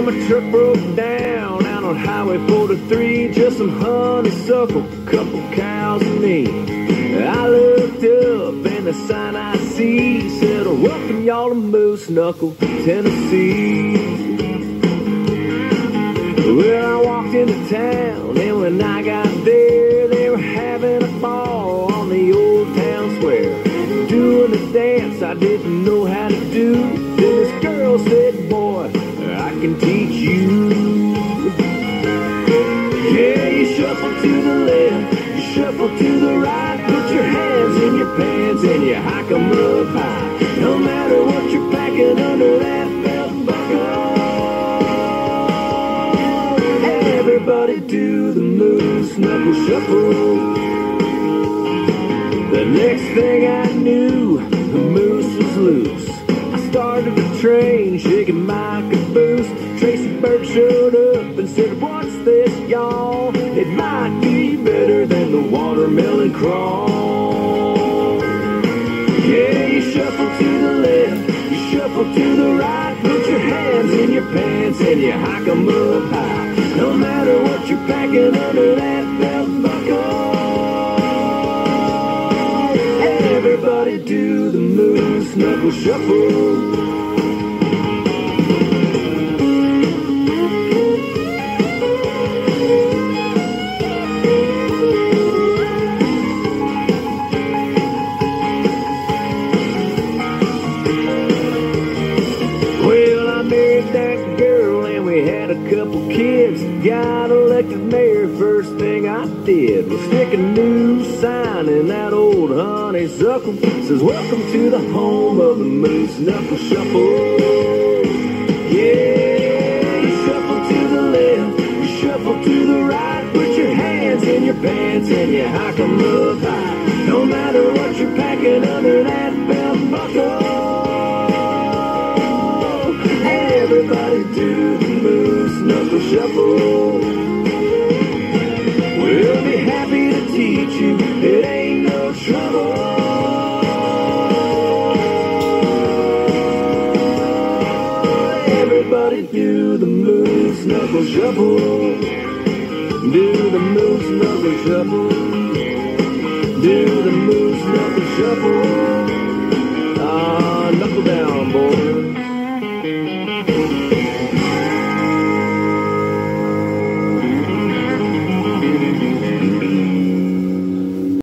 my truck broke down out on Highway 43. Just some honeysuckle, couple cows and me. I looked up and the sign I see said, welcome y'all to Moose Knuckle, Tennessee. Well, I walked into town, and when I got there, they were having a ball on the old town square, doing a dance I didn't know how to do. Then this girl said, boy, I can teach you. Yeah, you shuffle to the left, you shuffle to the right, put your hands in your pants and you hike 'em up high. No matter what you're packing under that belt buckle, everybody do the Moose Knuckle Shuffle. The next thing I knew, the moose was loose. I started the train, shaking my caboose. Tracy Burke showed up and said, what's this, y'all? It might be better than the watermelon crawl. Yeah, you shuffle to the left, you shuffle to the right, put your hands in your pants and you hike 'em up high. No matter what you're packing under that belt buckle, everybody do the Moose Knuckle Shuffle. Well, I married that girl and we had a couple kids. Got elected mayor, first thing I did was stick a new sign in that old honeysuckle. Says, welcome to the home of the Moose Knuckle Shuffle. Yeah, you shuffle to the left, you shuffle to the right, put your hands in your pants and you hike 'em up high. No matter what you're packing under that belt buckle, everybody do the Moose Knuckle Shuffle. We'll be happy to teach you, it ain't no trouble. Everybody do the Moose Knuckle Shuffle. Do the Moose Knuckle Shuffle. Do the Moose Knuckle Shuffle.